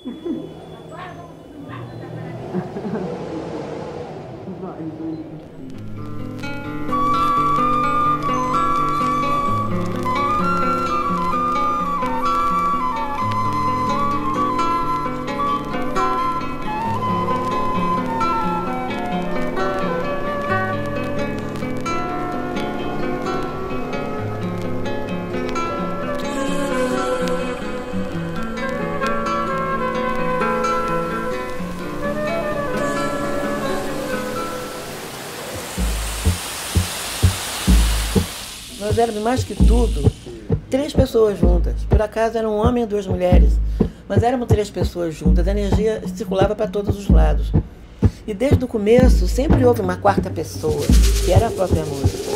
Nós éramos, mais que tudo, 3 pessoas juntas. Por acaso eram um homem e 2 mulheres, mas éramos 3 pessoas juntas. A energia circulava para todos os lados. E desde o começo sempre houve uma 4ª pessoa, que era a própria música.